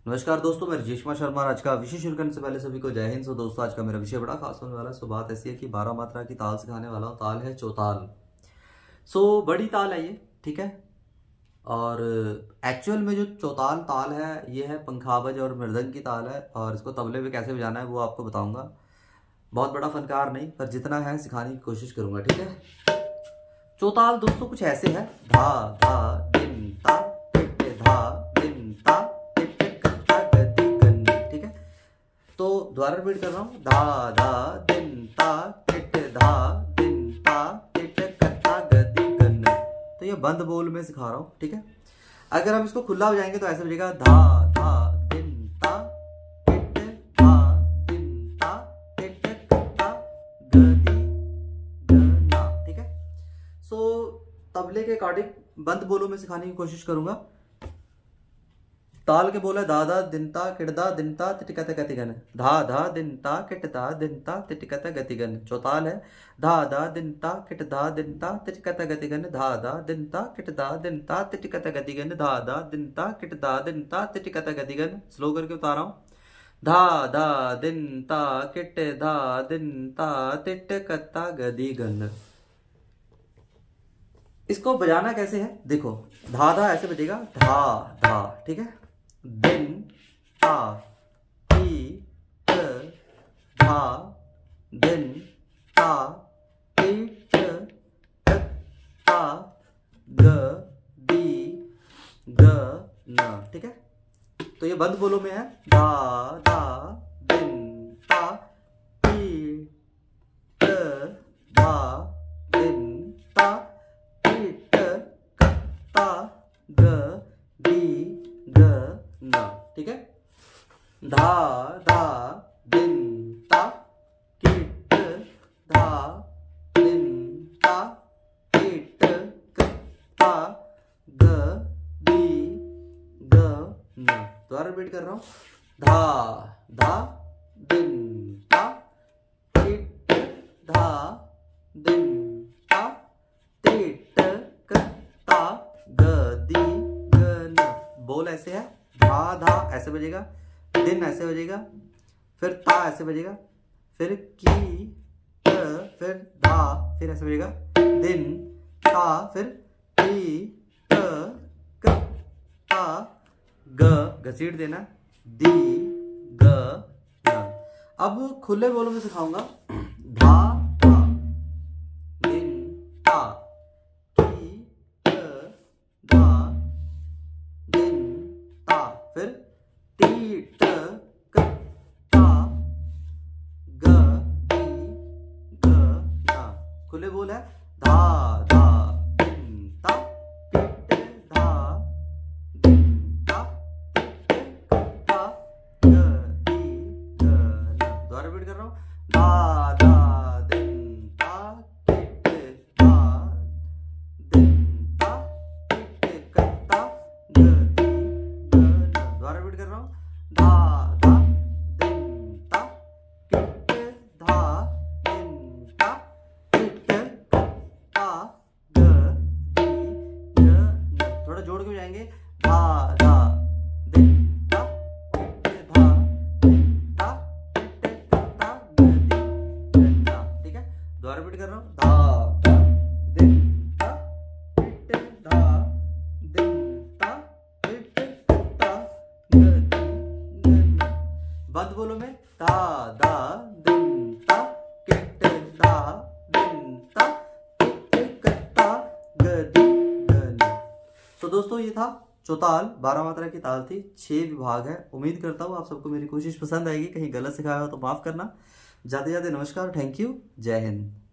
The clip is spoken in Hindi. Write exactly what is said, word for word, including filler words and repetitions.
नमस्कार दोस्तों, मैं रजेश शर्मा। आज का विषय शुरू करने से पहले सभी को जय हिंद। सो दोस्तों, आज का मेरा विषय बड़ा खास होने वाला है। सो बात ऐसी है कि बारह मात्रा की ताल सिखाने वाला हूँ। ताल है चौताल। सो बड़ी ताल है ये, ठीक है। और एक्चुअल में जो चौताल ताल है ये है पंखाबज और मृदंग की ताल है। और इसको तबले पे कैसे बजाना है वो आपको बताऊंगा। बहुत बड़ा फनकार नहीं, पर जितना है सिखाने की कोशिश करूंगा, ठीक है। चौताल दोस्तों कुछ ऐसे है। धा धा दिन ता टिट धा दिन ता टिट कत्ता गति गन, ठीक है। तो दोबारा रिपीट कर रहा हूँ। धा धा दिन ता टिट धा दिन ता टिट कत्ता गति गन। तो ये बंद बोल में सिखा रहा हूँ, ठीक है। अगर हम इसको खुला बजाएंगे तो ऐसे बजेगा धा धा दिन ता टिट धा दिन ता टिट कत्ता गति गना, ठीक है। सो तबले के अकॉर्डिंग बंद बोलों में सिखाने की कोशिश करूंगा। ताल के बोल है धा धा दिनता किड़दा दिनता तिटिकत गतिगन। धा धा दिनता किटदा दिनता तिटिकत गतिगन। चौताल है धा धा दिनता किटदा दिनता तिटिकत गतिगन। धा धा दिनता किटदा दिनता तिटिकत गतिगन। धा धा दिनता किटदा दिनता तिटिकत गतिगन। स्लो करके बता रहा हूँ। धा धा दिनता किट धा दिनता तिटिकत गतिगन। इसको बजाना कैसे है देखो। धा धा ऐसे बजेगा, धा धा, ठीक है। दिन ता टी ट धा दिन ता टी ट ता ग दी ग न, ठीक है। तो ये बंद बोलो में है। धा धा दिन ता टी ट धा दिन ता ठीक है। धा धा दिन ता किट धा दिन ता किट कत्ता ग दी ग न। दोबारा रिपीट कर रहा हूं। धा धा दिन ता किट धा दिन ता किट कत्ता ग दी ग न। बोल ऐसे है। धा धा ऐसे बजेगा, दिन ऐसे बजेगा, फिर ता ऐसे बजेगा, फिर की त, फिर धा, फिर ऐसे बजेगा दिन ता, फिर टी त क ता ग, घसीट देना दी ग न। अब खुले बोलों में सिखाऊंगा। धा धा दिन ता की त धा दिन ता, फिर टी ट क ता ग दी ग ना। खुले बोल है। धा धा दिन ता टिट धा दिन ता टिट क ता ग दी ग ना। दोबारा रिपीट कर रहा हूँ। धा धा दिन ता टिट धा दिन ता टिट क ता ग दी रिपीट कर रहा हूं। धा धा दिन ता किट धा दिन ता किट ता ग दी ग न। थोड़ा जोड़ के जाएंगे। धा धा दिन ता किट धा दिन ता किट ता ग दी ग न, ठीक है। दोबारा रिपीट कर रहा हूं। धा धा दिन ता किट धा दिन ता किट ता बंद बोलो में। धा धा दिन ता किट धा दिन ता किट कत्ता ग दी ग न। तो दोस्तों ये था चौताल। बारह मात्रा की ताल थी, छह विभाग है। उम्मीद करता हूँ आप सबको मेरी कोशिश पसंद आएगी। कहीं गलत सिखाया हो तो माफ करना। जाते जाते नमस्कार, थैंक यू, जय हिंद।